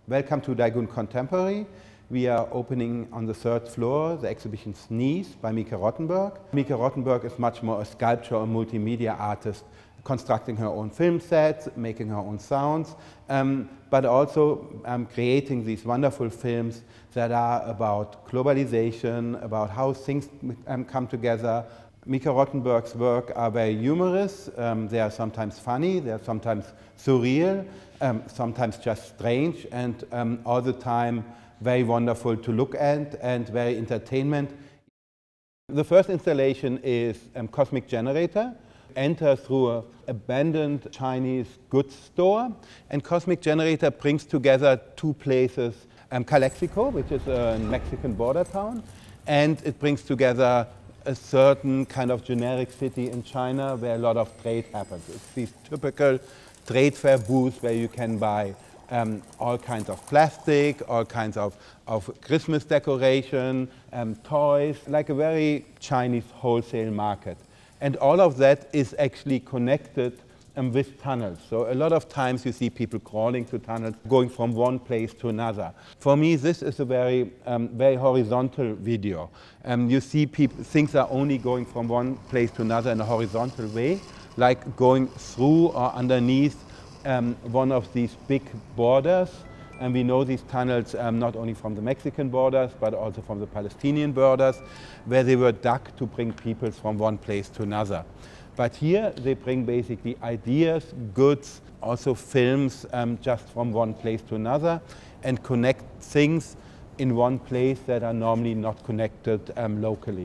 Welcome to Daegun Contemporary. We are opening on the third floor the exhibition Sneeze by Mieke Rottenberg. Mieke Rottenberg is much more a sculpture or multimedia artist, constructing her own film sets, making her own sounds, but also creating these wonderful films that are about globalization, about how things come together. Mieke Rottenberg's work are very humorous. They are sometimes funny, they are sometimes surreal, sometimes just strange, and all the time very wonderful to look at and very entertainment. The first installation is Cosmic Generator. Enter through an abandoned Chinese goods store, and Cosmic Generator brings together two places, Calexico, which is a Mexican border town, and it brings together a certain kind of generic city in China where a lot of trade happens. It's these typical trade fair booths where you can buy all kinds of plastic, all kinds of Christmas decoration, toys, like a very Chinese wholesale market. And all of that is actually connected with tunnels. So a lot of times you see people crawling to tunnels, going from one place to another. For me, this is a very, very horizontal video. You see things are only going from one place to another in a horizontal way, like going through or underneath one of these big borders. And we know these tunnels not only from the Mexican borders, but also from the Palestinian borders, where they were dug to bring peoples from one place to another. But here they bring basically ideas, goods, also films just from one place to another, and connect things in one place that are normally not connected locally.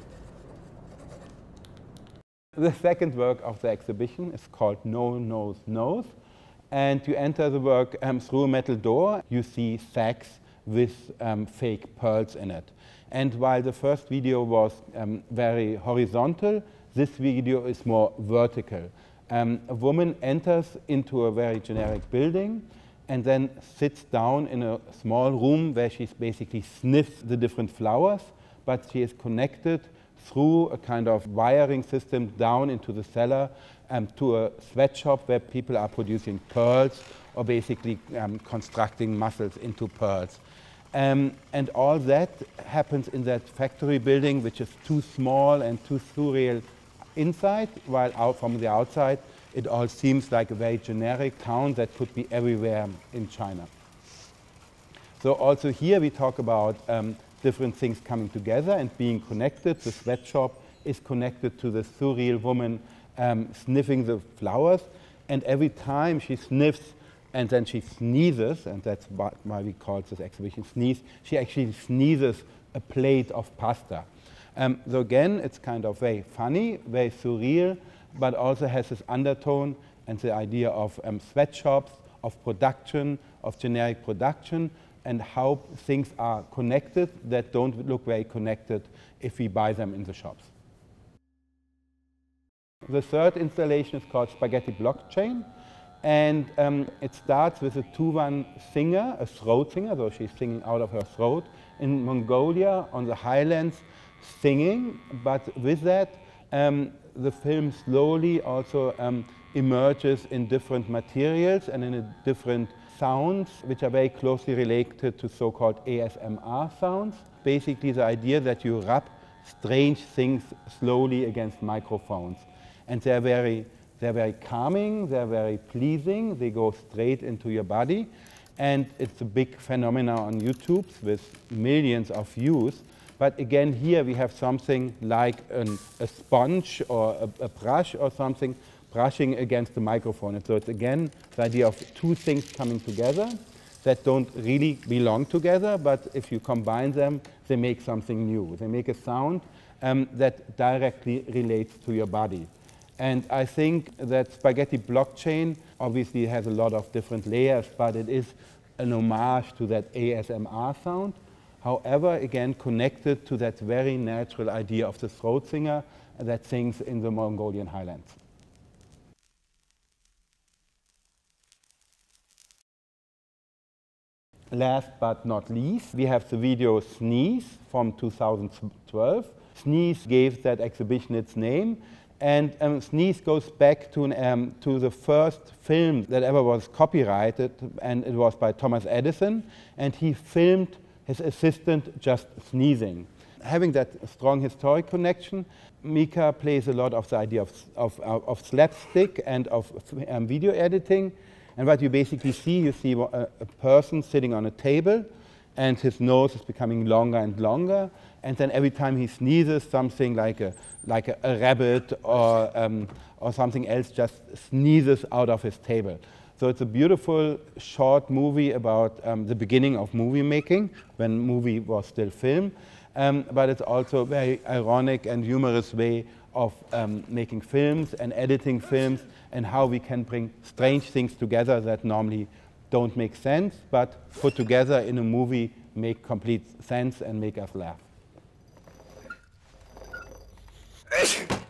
The second work of the exhibition is called No Nose Knows. And you enter the work through a metal door. You see sacks with fake pearls in it. And while the first video was very horizontal, this video is more vertical. A woman enters into a very generic building and then sits down in a small room where she basically sniffs the different flowers, but she is connected through a kind of wiring system down into the cellar to a sweatshop where people are producing pearls or basically constructing mussels into pearls. And all that happens in that factory building, which is too small and too surreal inside, while out from the outside it all seems like a very generic town that could be everywhere in China. So also here we talk about different things coming together and being connected. The sweatshop is connected to the surreal woman sniffing the flowers, and every time she sniffs and then she sneezes, and that's why we call this exhibition Sneeze, she actually sneezes a plate of pasta. So again, it's kind of very funny, very surreal, but also has this undertone and the idea of sweatshops, of production, of generic production, and how things are connected that don't look very connected if we buy them in the shops. The third installation is called Spaghetti Blockchain, and it starts with a Tuvan singer, a throat singer, so she's singing out of her throat, in Mongolia on the highlands, singing, but with that the film slowly also emerges in different materials and in different sounds which are very closely related to so-called ASMR sounds. Basically the idea that you rub strange things slowly against microphones. And they're very calming, they're very pleasing, they go straight into your body. And it's a big phenomenon on YouTube with millions of views. But again, here we have something like a sponge or a brush or something brushing against the microphone. And so it's again the idea of two things coming together that don't really belong together, but if you combine them, they make something new. They make a sound that directly relates to your body. And I think that Spaghetti Blockchain obviously has a lot of different layers, but it is an homage to that ASMR sound. However, again, connected to that very natural idea of the throat singer that sings in the Mongolian highlands. Last but not least, we have the video Sneeze from 2012. Sneeze gave that exhibition its name, And Sneeze goes back to the first film that ever was copyrighted, and it was by Thomas Edison, and he filmed his assistant just sneezing. Having that strong historic connection, Mika plays a lot of the idea of slapstick and of video editing. And what you basically see, you see a person sitting on a table, and his nose is becoming longer and longer. And then every time he sneezes, something like a rabbit or something else just sneezes out of his table. So it's a beautiful short movie about the beginning of movie making, when movie was still film. But it's also a very ironic and humorous way of making films and editing films, and how we can bring strange things together that normally don't make sense, but put together in a movie make complete sense and make us laugh.